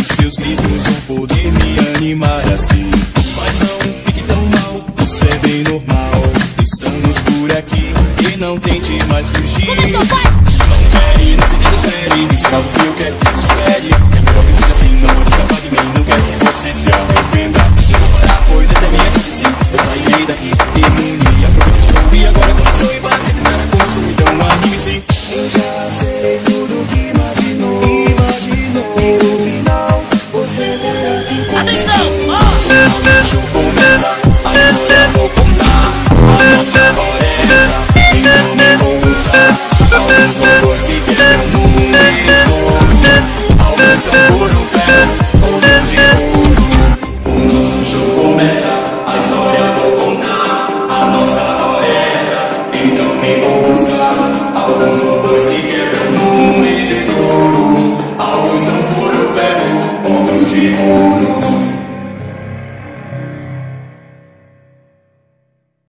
seus gritos vão poder me animar assim. Mas não fique tão mal, isso é bem normal. Estamos por aqui e não tente mais fugir. Começou, vai! Não espere, não se desespere, isso é o que eu quero que espere. É melhor que seja assim, não vou escapar de mim. Não quero que você se arrependa. Eu vou parar, pois essa é minha chance sim. Eu sairei daqui imune. Aproveite o show e agora começou. E para sempre estar conosco, então anime-se. Eu já sei tudo que imaginou. E no final você verá que começou. Nosso show